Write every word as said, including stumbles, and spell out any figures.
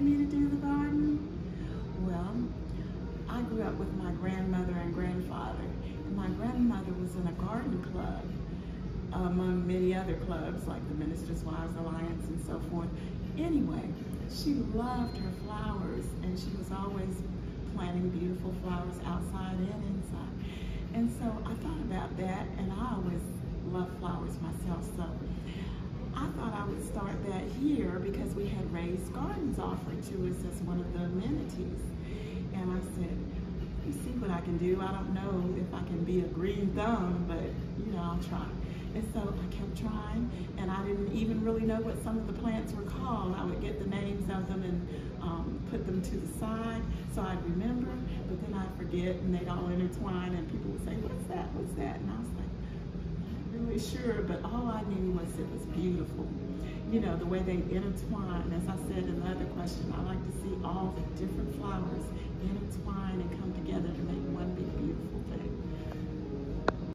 me to do the garden? Well, I grew up with my grandmother and grandfather, and my grandmother was in a garden club, among many other clubs like the Ministers' Wives Alliance and so forth. Anyway, she loved her flowers, and she was always planting beautiful flowers outside and inside. And so I thought about that, and I always loved flowers myself, so I thought I would start that here because we had raised gardens offered to us as one of the amenities. And I said, let me see what I can do. I don't know if I can be a green thumb, but you know, I'll try. And so I kept trying, and I didn't even really know what some of the plants were called. I would get the names of them and um, put them to the side so I'd remember, but then I'd forget and they'd all intertwine and people would say, what's that, what's that? And I was like, really sure, but all I knew was it was beautiful. You know, the way they intertwine. As I said in the other question, I like to see all the different flowers